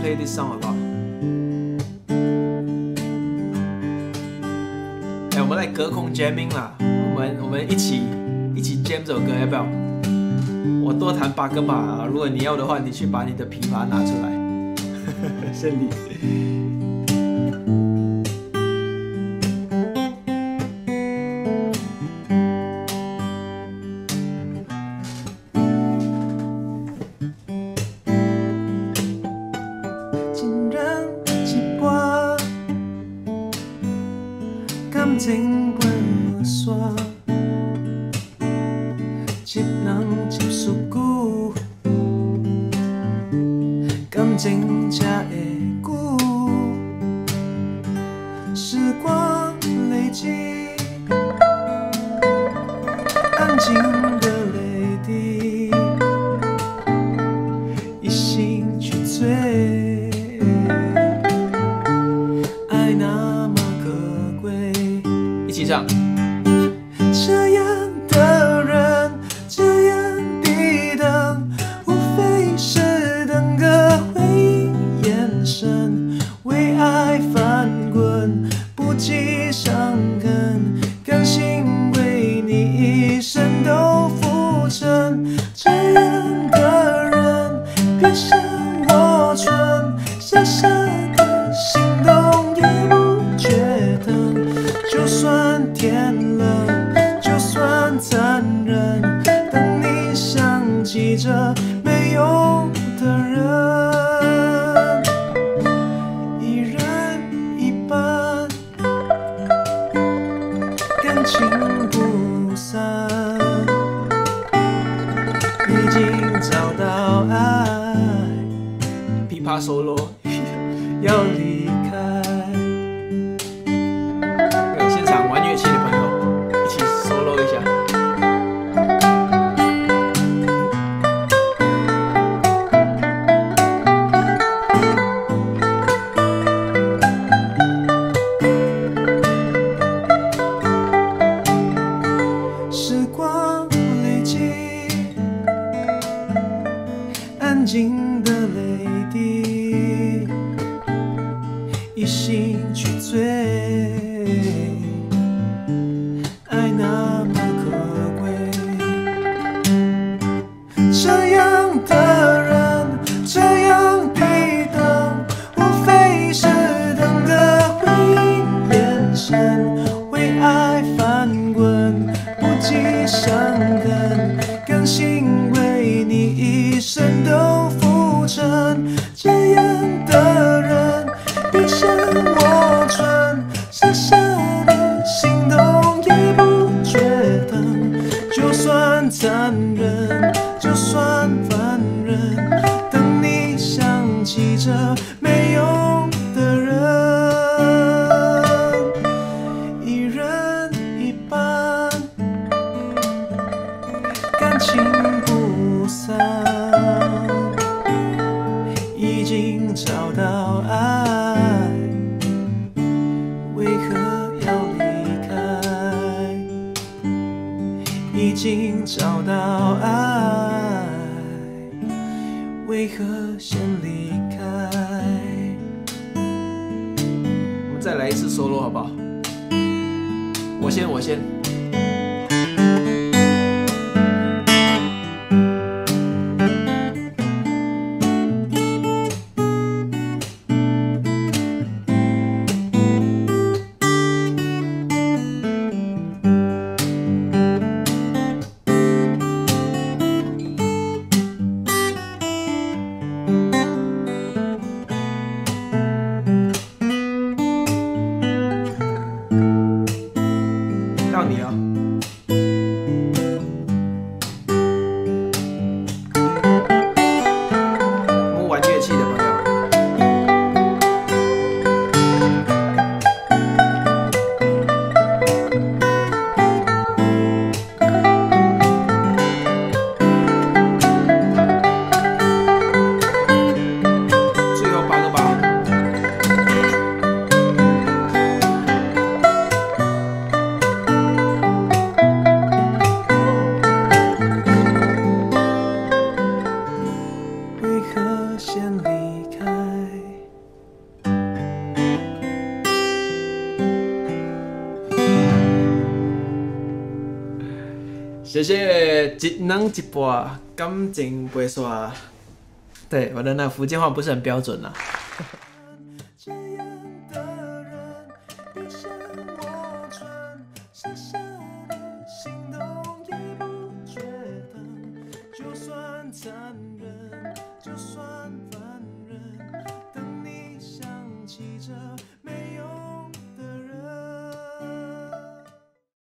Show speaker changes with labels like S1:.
S1: play this song 好不好？我们来隔空 jamming 啦，我们一起 jam 这首歌，要不要？我多弹8个吧，如果你要的话，你去把你的琵琶拿出来。胜利。
S2: 一人一半，感情飞无线，一人一事久，感情才会久。时光累积，安静的泪滴，一心去追。爱那么可贵，
S1: 一起唱。
S2: 这样的人，这样的等，无非是等个回应眼神，为爱翻滚，不计伤痕，甘心为你一生都付成。这样的人，别像我蠢，傻傻的心动也不觉疼，就算天冷，就算残忍，等你想起这没用的人，一人一半，感情不散，已经找到爱，
S1: 琵琶 solo。
S2: 要离开。
S1: 现场玩乐器的朋友一起 solo 一下。
S2: 时光累积，安静的泪滴，一心去追。爱那么可贵，这样的人，这样的等，无非是等个回应眼神，为爱翻滚，不计伤痕，甘心为你一生都付成。这样的人，别像我蠢，傻傻的心动也不觉疼，就算残忍，就算烦人，等你想起这没用的人，一人一半，感情不散，已经找到爱，为何要离开？已经找到爱，为何先离开？
S1: 我们再来一次 solo 好不好？我先。到你谢谢一人一半，感情不刷。对，我的那福建话不是很标准啦。
S2: 这样的人，一生我纯，傻傻的心动也不觉得，就算残忍。